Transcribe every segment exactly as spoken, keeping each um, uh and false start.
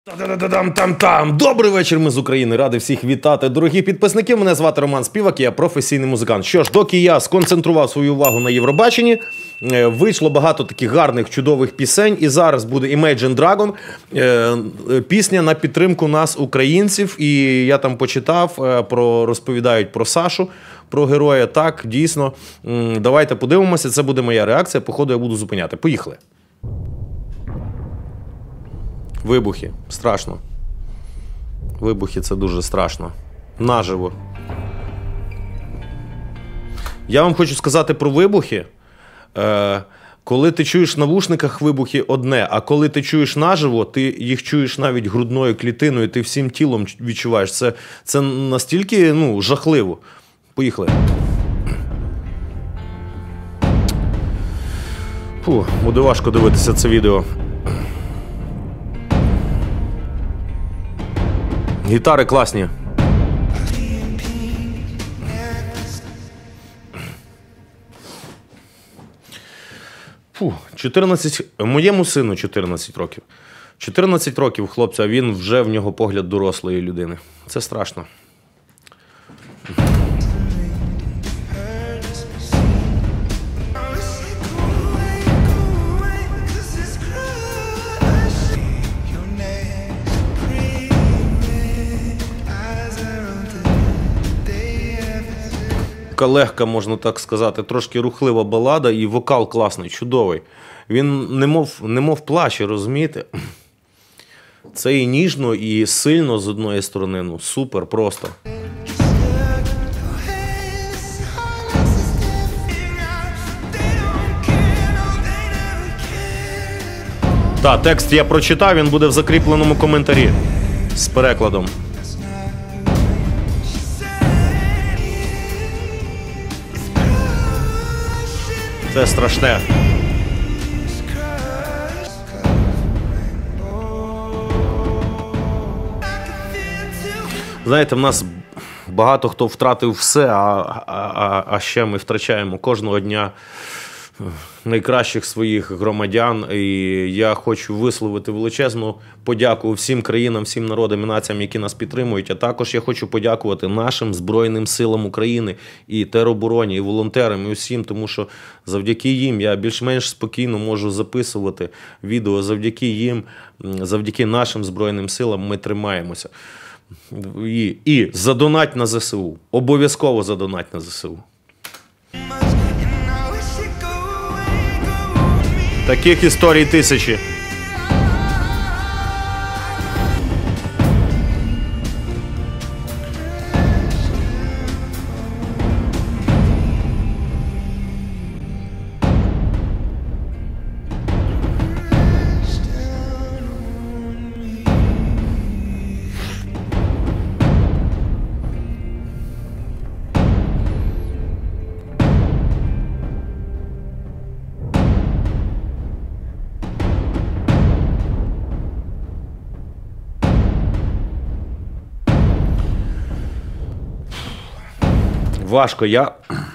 Там-там-там! Добрий вечір, ми з України. Радий всіх вітати. Дорогі підписники, мене звати Роман Співак, я професійний музикант. Що ж, доки я сконцентрував свою увагу на Євробаченні, вийшло багато таких гарних, чудових пісень. І зараз буде Imagine Dragon, пісня на підтримку нас, українців. І я там почитав, про, розповідають про Сашу, про героя. Так, дійсно. Давайте подивимося, це буде моя реакція. Походу я буду зупиняти. Поїхали. Вибухи. Страшно. Вибухи – це дуже страшно. Наживо. Я вам хочу сказати про вибухи. Е, коли ти чуєш в навушниках вибухи – одне, а коли ти чуєш наживо, ти їх чуєш навіть грудною клітиною, ти всім тілом відчуваєш. Це, це настільки, ну, жахливо. Поїхали. Фу, буде важко дивитися це відео. Гітари класні. Фу, чотирнадцять... Моєму сину чотирнадцять років. чотирнадцять років, хлопця, а він вже в нього погляд дорослої людини. Це страшно. Легка, можна так сказати, трошки рухлива балада, і вокал класний, чудовий. Він немов, немов плаче, розумієте? Це і ніжно, і сильно з одної сторони, ну супер просто. Так, текст я прочитав, він буде в закріпленому коментарі з перекладом. Це страшне. Знаєте, в нас багато хто втратив все, а, а, а ще ми втрачаємо кожного дня найкращих своїх громадян. І я хочу висловити величезну подяку всім країнам, всім народам і націям, які нас підтримують. А також я хочу подякувати нашим Збройним силам України і теробороні, і волонтерам, і усім, тому що завдяки їм я більш-менш спокійно можу записувати відео. Завдяки їм, завдяки нашим Збройним силам ми тримаємося. І, і задонать на ЗСУ. Обов'язково задонать на ЗСУ. Таких історій тисячі. Важко, я...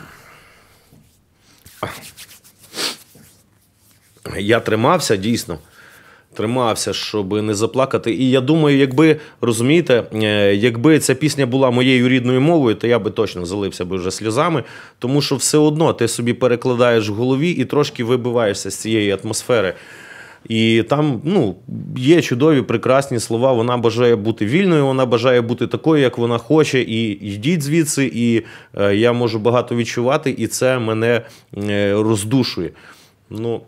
Я тримався, дійсно. Тримався, щоб не заплакати. І я думаю, якби, розумієте, якби ця пісня була моєю рідною мовою, то я би точно залився би вже сльозами. Тому що все одно ти собі перекладаєш в голові і трошки вибиваєшся з цієї атмосфери. І там, ну, є чудові, прекрасні слова, вона бажає бути вільною, вона бажає бути такою, як вона хоче, і йдіть звідси, і е, я можу багато відчувати, і це мене е, роздушує. Ну,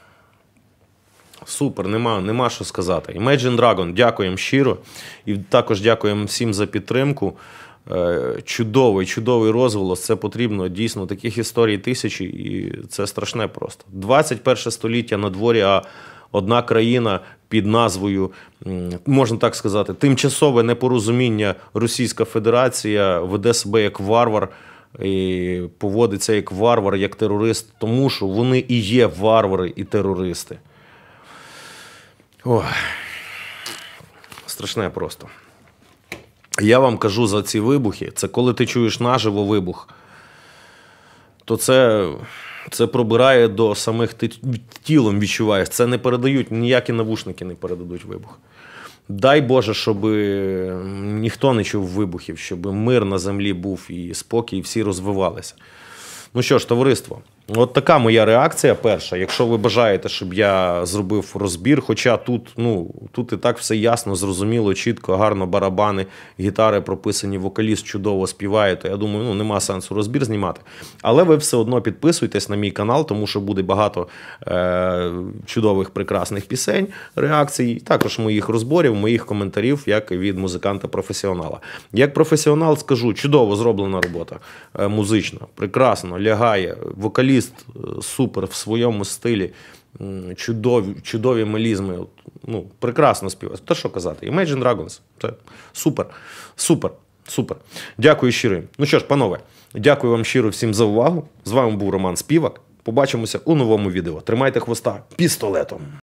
супер, нема, нема що сказати. Imagine Dragon, дякуємо щиро, і також дякуємо всім за підтримку. Е, чудовий, чудовий розголос, це потрібно, дійсно, таких історій тисячі, і це страшне просто. двадцять перше століття на дворі, а одна країна під назвою, можна так сказати, тимчасове непорозуміння, Російська Федерація веде себе як варвар, і поводиться як варвар, як терорист, тому що вони і є варвари і терористи. Ой. Страшне просто. Я вам кажу за ці вибухи, це коли ти чуєш наживо вибух, то це, це пробирає до самих, ти тілом відчуваєш. Це не передають, ніякі навушники не передадуть вибух. Дай Боже, щоб ніхто не чув вибухів, щоб мир на землі був і спокій, і всі розвивалися. Ну що ж, товариство, от така моя реакція перша. Якщо ви бажаєте, щоб я зробив розбір, хоча тут, ну, тут і так все ясно, зрозуміло, чітко, гарно барабани, гітари прописані, вокаліст чудово співає, то я думаю, ну, нема сенсу розбір знімати. Але ви все одно підписуйтесь на мій канал, тому що буде багато е- чудових, прекрасних пісень, реакцій, також моїх розборів, моїх коментарів, як і від музиканта-професіонала. Як професіонал скажу, чудово зроблена робота, е- музична, прекрасно, лягає, вокаліст супер в своєму стилі, чудові, чудові мелізми, ну, прекрасно співає. Та що казати, Imagine Dragons, це супер, супер, супер. Дякую щиро. Ну що ж, панове, дякую вам щиро всім за увагу. З вами був Роман Співак. Побачимося у новому відео. Тримайте хвоста пістолетом.